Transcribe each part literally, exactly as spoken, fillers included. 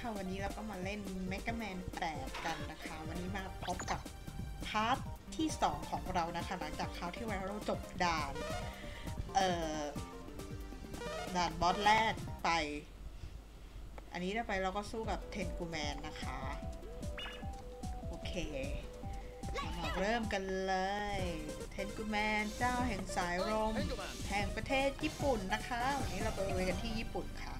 ค่ะวันนี้เราก็มาเล่น Mega Man แปดกันนะคะวันนี้มาพบกับพาร์ทที่สองของเรานะคะหลังจากคราวที่แล้วเราจบด่านเอ่อด่านบอสแรกไปอันนี้ได้ไปเราก็สู้กับเทนกูแมนนะคะโอเคมาเริ่มกันเลยเทนกูแมนเจ้าแห่งสายลมแห่งประเทศญี่ปุ่นนะคะวันนี้เราไปลุยกันที่ญี่ปุ่นค่ะ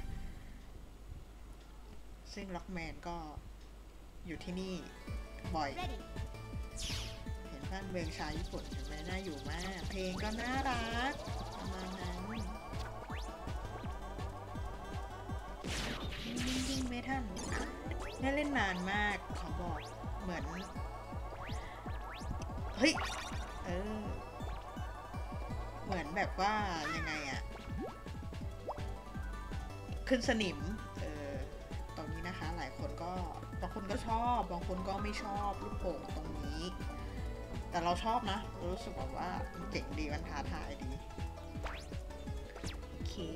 ซึ่งล็อกแมนก็อยู่ที่นี่บ่อยเห็นบ้านเมืองชาวญี่ปุ่นเห็นไหมน่าอยู่มากเพลงก็น่ารักประมาณนั้นยิ่งๆไม่ทันได้เล่นนานมากขอบอกเหมือนเฮ้ยเออเหมือนแบบว่ายังไงอะขึ้นสนิมเออตรงนี้นะคะหลายคนก็บางคนก็ชอบบางคนก็ไม่ชอบลูกโป่งตรงนี้แต่เราชอบนะรู้สึกแบบว่ามันเจ๋งดีมันท้าทายดีโอเค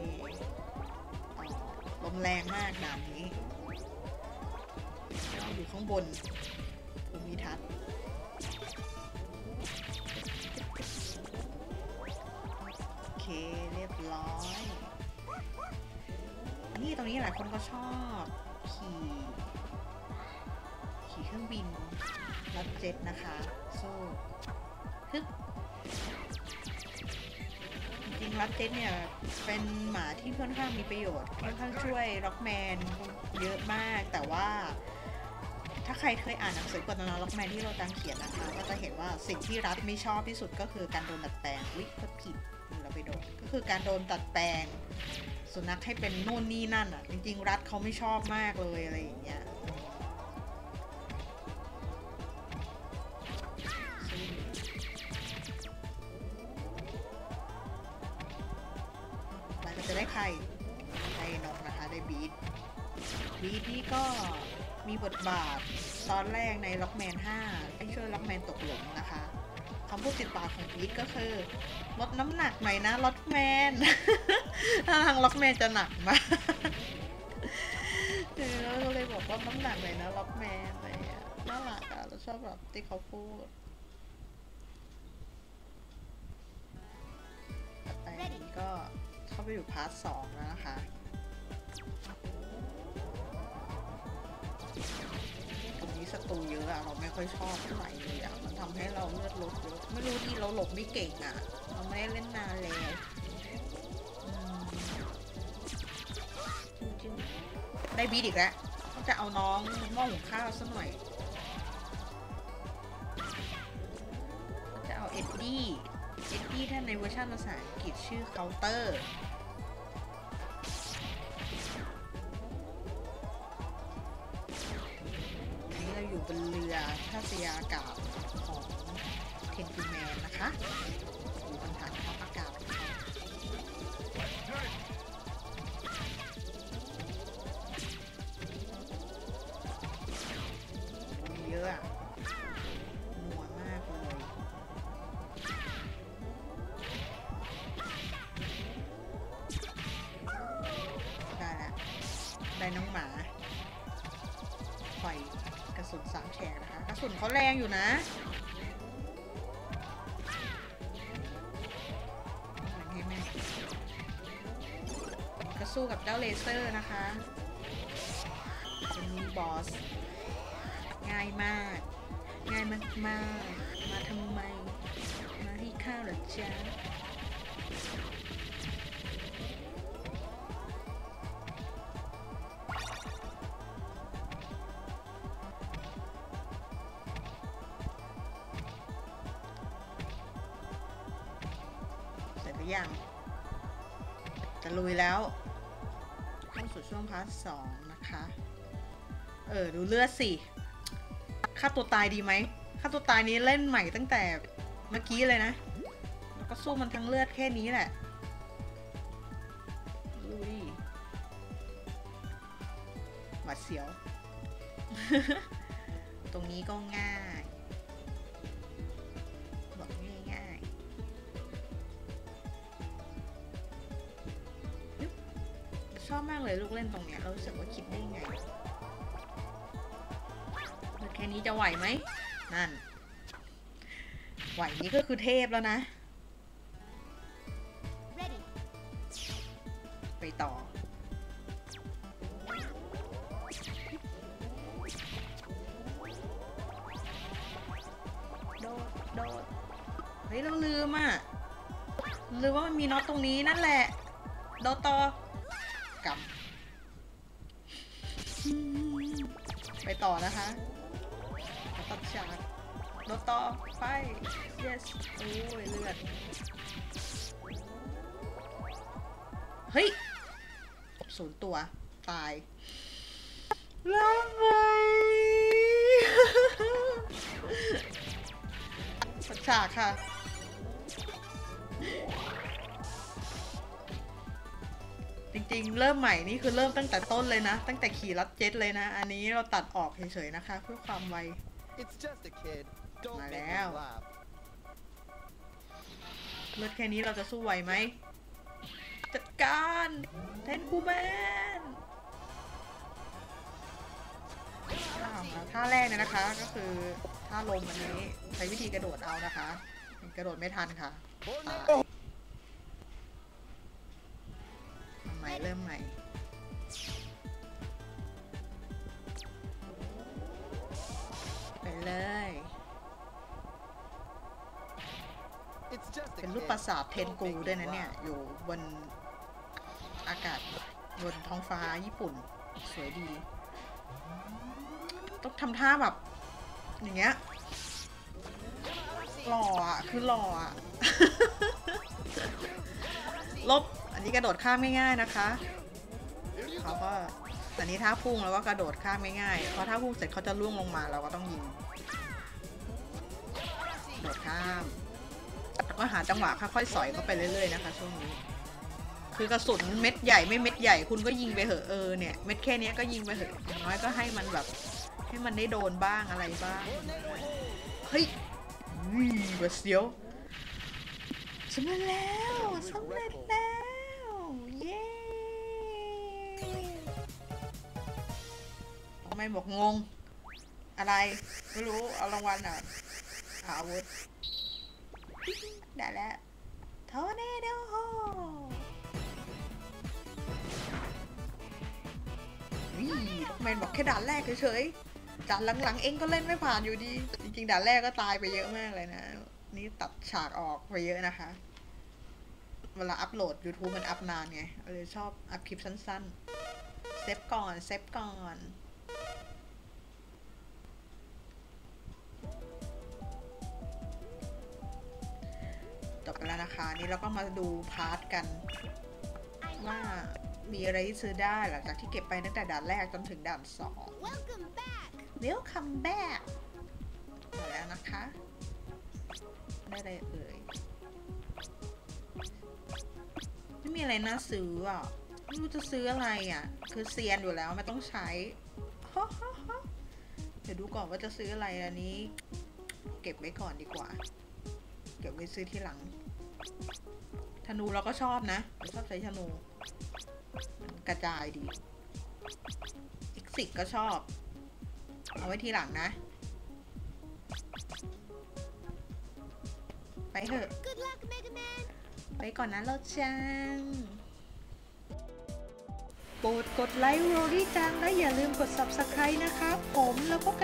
ลมแรงมากด่านนี้อยู่ข้างบนภูมิทัศน์โอเคเรียบร้อยนี่ตรงนี้หลายคนก็ชอบขี่ขี่เครื่องบินรถเจ็ตนะคะโซ่ฮึบจริงๆรถเจ็ตเนี่ยเป็นหมาที่ค่อนข้างมีประโยชน์ค่อนข้างช่วยล็อกแมนเยอะมากแต่ว่าถ้าใครเคยอ่านหนังสือบทนล็อกแมนที่เราตังเขียนนะคะก็จะเห็นว่าสิ่งที่รัฐไม่ชอบที่สุดก็คือการโดนดัดแปลงวิก็ผิดเราไปโดนก็คือการโดนดัดแปลงสุนัขให้เป็นโน่นนี่นั่นอ่ะจริงๆรัฐเขาไม่ชอบมากเลยอะไรอย่างเงี้ยแล้วก็จะได้ใครได้นกนะคะได้บีทบีทนี่ก็มีบทบาทตอนแรกในล็อกแมนห้าให้ช่วยล็อกแมนตกหลุมนะคะคำพูดติดปากของบีทก็คือลดน้ำหนักหน่อยนะล็อกแมนถ้าทางล็อกแมนจะหนักมากแล้วก็เลยบอกว่าน้ำหนักหน่อยนะล็อกแมนอะไรอ่ะน่ารักอ่ะเราชอบแบบที่เขาพูดแต่นี้ก็เข้าไปอยู่พาร์ทสองแล้วนะคะตรงนี้ศัตรูเยอะอะเราไม่ค่อยชอบเท่าไหร่เลยอะมันทำให้เราเลือดลดเยอะไม่รู้ดิเราหลบไม่เก่งอะเราไม่ได้เล่นนานแล้วได้บีดอีกแล้วจะเอาน้องหม้อหุงข้าวซะหน่อยจะเอาเอ็ดดี้เอ็ดดี้ถ้าในเวอร์ชันภาษาอังกฤษชื่อเคาน์เตอร์เราอยู่บนเรือท่าเรืออากาศของเทนกูแมนนะคะอยู่บนฐานทัพอากาศเยอะอะนัวมากเลยได้แล้วได้น้องหมาปล่อยกระสุนสามแฉกนะคะกระสุนเขาแรงอยู่นะให้แม่ก็สู้กับเจ้าเลเซอร์นะคะเป็นมินิบอสง่ายมากง่ายมากมากมาทำไมมาให้ข้าวหรอจ๊ะยังจะลุยแล้วเข้าสู่ช่วงพาร์ทสองนะคะเออดูเลือดสิฆ่าตัวตายดีไหมฆ่าตัวตายนี้เล่นใหม่ตั้งแต่เมื่อกี้เลยนะแล้วก็สู้มันทั้งเลือดแค่นี้แหละลุยหวาดเสียว ตรงนี้ก็ง่ายบอกง่ายๆชอบมากเลยลูกเล่นตรงเนี้ยเรารู้สึกว่าคิดได้ไงนี้จะไหวไหมนั่นไหวนี้ก็คือเทพแล้วนะไปต่อโดดโดดเฮ้ยเราลืมอ่ะลืมว่ามันมีน็อตตรงนี้นั่นแหละโดดต่อกลับไปต่อนะคะตัดฉากโดดต่อไป yes โอ้ยเลือดเฮ้ยศูนย์ตัวตายแล้วไงตัดฉากค่ะจริงๆเริ่มใหม่นี่คือเริ่มตั้งแต่ต้นเลยนะตั้งแต่ขี่รถเจ็ตเลยนะอันนี้เราตัดออกเฉยๆนะคะเพื่อความไวมาแล้วเลือดแค่นี้เราจะสู้ไหวไหมจัดการเทนคูแมนท่าแรกเนี่ยนะคะก็คือท่าลมอันนี้ใช้วิธีกระโดดเอานะคะกระโดดไม่ทันค่ะทำไมเริ่มใหม่ไปเลยเป็นรูปปราสาทเทนกูด้วยนะเนี่ยอยู่บนอากาศบนท้องฟ้าญี่ปุ่นสวยดีต้องทำท่าแบบอย่างเงี้ยหล่ออ่ะคือหล่ออ่ะ ลบอันนี้กระโดดข้ามง่ายๆนะคะเขาก็อันนี้ท่าพุ่งแล้วก็กระโดดข้ามง่ายๆเพราะถ้าพุ่งเสร็จเขาจะล่วงลงมาเราก็ต้องยิงโดดข้ามแล้วก็หาจังหวะค่อยๆสอยเข้าไปเรื่อยๆนะคะช่วงนี้คือกระสุนเม็ดใหญ่ไม่เม็ดใหญ่คุณก็ยิงไปเหอะเออเนี่ยเม็ดแค่นี้ก็ยิงไปเหอะอย่างน้อยก็ให้มันแบบให้มันได้โดนบ้างอะไรบ้างเฮ้ยวิ่งแบบเสียวสำเร็จแล้วสำเร็จแล้วเย้ทำไมบอกงงอะไรไม่รู้เอารางวัลอ่ะอาวุธได้แล้วทอร์เนโดโฮวิ่งแมนบอกแค่ด่านแรกเฉยๆด่านหลังๆเองก็เล่นไม่ผ่านอยู่ดีจริงๆด่านแรกก็ตายไปเยอะมากเลยนะนี่ตัดฉากออกไปเยอะนะคะเวลาอัพโหลด YouTube มันอัพนานไงเลยชอบอัพคลิปสั้นๆเซฟก่อนเซฟก่อนจบไปแล้วนะคะนี่เราก็มาดูพาร์ทกันว่ามีอะไรที่ซื้อได้หลังจากที่เก็บไปตั้งแต่ด่านแรกจนถึงด่านสอง Welcome back Welcome back มาแล้วนะคะได้อะไรเอ่ยไม่มีอะไรน่าซื้ออ่ะไม่รู้จะซื้ออะไรอ่ะคือเซียนอยู่แล้วไม่ต้องใช้เดี๋ยวดูก่อนว่าจะซื้ออะไรอันนี้เก็บไว้ก่อนดีกว่าเก็บไว้ซื้อที่หลังธนูเราก็ชอบนะชอบใช้ธนูมันกระจายดีอีกสิกก็ชอบเอาไว้ทีหลังนะไปเถอะไปก่อนนะเราจังโปรดกดไลค์โรดี้จังและอย่าลืมกด ซับสไครบ์ นะคะผมแล้วพบกัน